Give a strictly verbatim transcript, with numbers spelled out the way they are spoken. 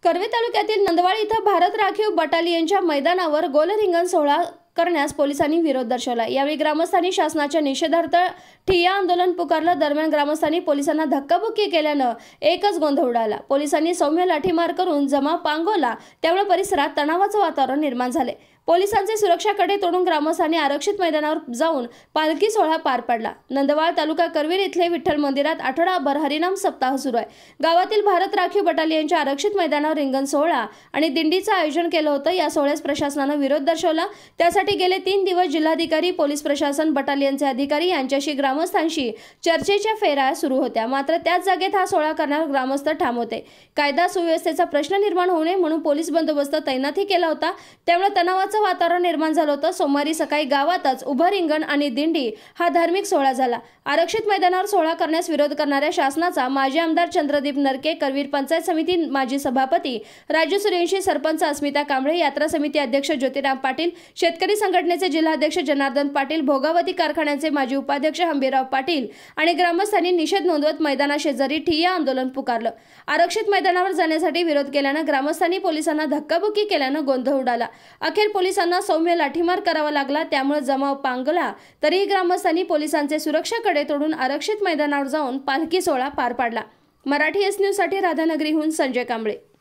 कर्वे तालुक्यातील नंदवाळ इथं भारत राखीव बटालियनच्या मैदानावर गोलरिंगण सोहळा करण्यास पोलिसांनी विरोध दर्शवला। यावेळी ग्रामस्थांनी शासनाच्या निषेधार्थ ठिय्या आंदोलन पुकारलं। दरम्यान ग्रामस्थांनी पोलिसांना धक्काबुक्की केल्यानं एकच गोंधळ उडाला। पोलिसांनी सौम्य लाठीमार करून जमाव पांगवला, त्यामुळे परिसरात तणावाचं वातावरण निर्माण झाले। पोलिसांचे सुरक्षाकडे तोडून ग्रामस्थांनी आरक्षित मैदानावर जाऊन पालखी सोहळा पार पाडला। नंदवाळ तालुका करवीर इथले विठ्ठल मंदिरात आठवडाभर हरिनाम सप्ताह सुरू आहे। गावातील भारत राखीव बटालियनच्या आरक्षित मैदानावर रिंगण सोहळा आणि दिंडीचं आयोजन केलं होतं। या सोहळ्यास प्रशासनानं विरोध दर्शवला। त्यासाठी गेले तीन दिवस जिल्हाधिकारी, पोलीस प्रशासन, बटालियनचे अधिकारी यांच्याशी ग्रामस्थांशी चर्चेच्या फेऱ्या सुरू होत्या। मात्र त्याच जागेत हा सोहळा करण्यावर ग्रामस्थ ठाम होते। कायदा सुव्यवस्थेचा प्रश्न निर्माण होऊ नये म्हणून पोलीस बंदोबस्त तैनाती केला होता, त्यामुळे तणावाचं वातावरण निर्माण झालं होतं। सोमवारी सकाळी गावातच उभं रिंगण आणि दिंडी हा धार्मिक सोहळा झाला। आरक्षित मैदानावर सोहळा करण्यास विरोध करणाऱ्या शासनाचा माजी आमदार चंद्रदीप नरके, करवीर पंचायत समिती माजी सभापती राजू सूर्यवंशी, सरपंच अस्मिता कांबळे, यात्रा समिती अध्यक्ष ज्योतिराम पाटील, शेतकरी संघटनेचे जिल्हाध्यक्ष जनार्दन पाटील, भोगावती कारखान्याचे माजी उपाध्यक्ष हंबीरराव पाटील आणि ग्रामस्थांनी निषेध नोंदवत मैदानाशेजारी ठिय्या आंदोलन पुकारलं। आरक्षित मैदानावर जाण्यासाठी विरोध केल्यानं ग्रामस्थांनी पोलिसांना धक्काबुक्की केल्यानं गोंधळ उडाला। अखेर पोलिसांना सौम्य लाठीमार करावा लागला, त्यामुळे जमाव पांगला। तरीही ग्रामस्थांनी पोलिसांचे सुरक्षाकडे तोडून आरक्षित मैदानावर जाऊन पालखी सोहळा पार पाडला। मराठी एस न्यूज साठी राधानगरीहून संजय कांबळे।